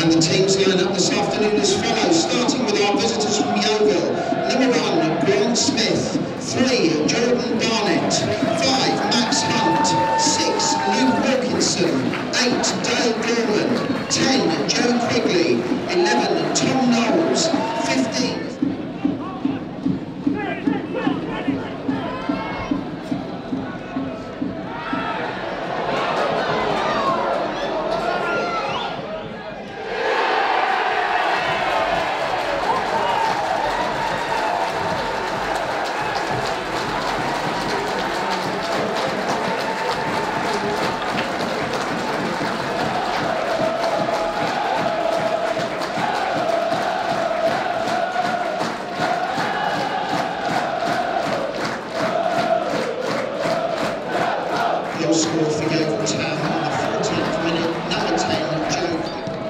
And the teams line up this afternoon as follows, starting with our visitors from Yeovil. Number 1, Grant Smith. 3, Jordan Barnett. 5, Max Hunt. 6, Luke Wilkinson. 8, Dale Gorman. 10, Joe Quigley. 11, Tom Knowles. 15. Score for Yeovil Town in the 14th minute, number 10, Joe.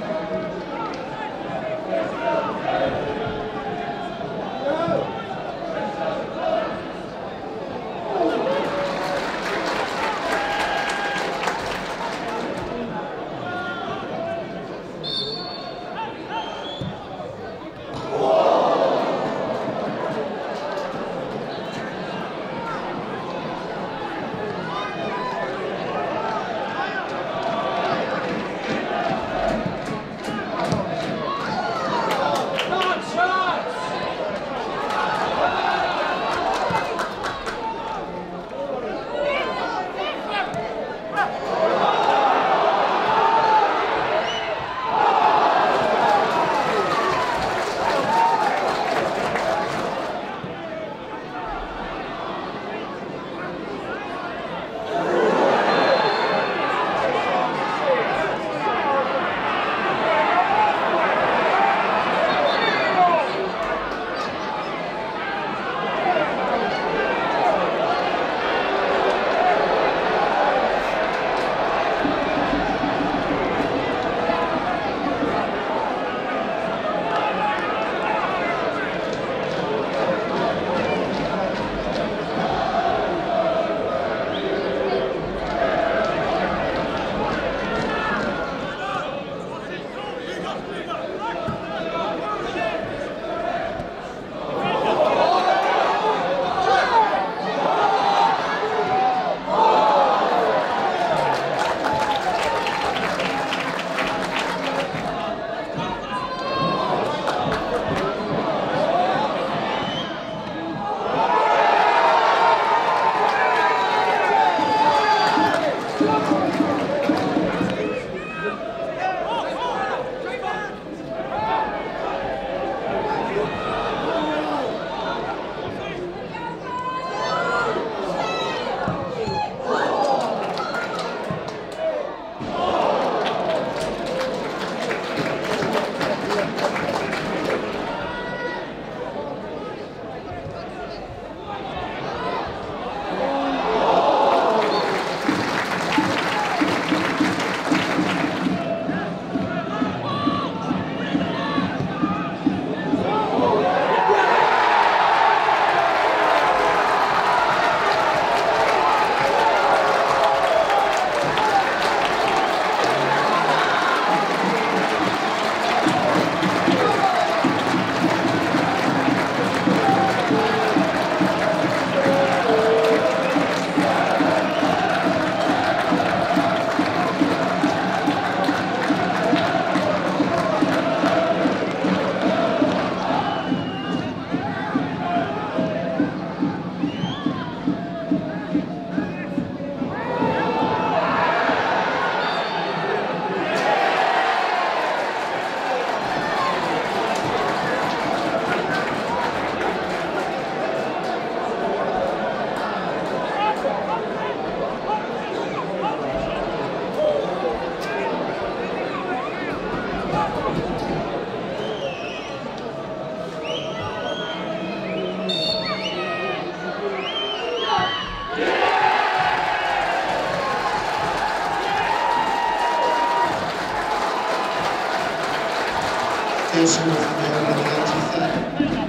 First one from there in the 83rd.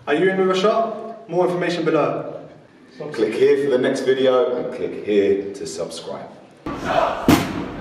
Are you in with a shot? More information below. Click here for the next video and click here to subscribe.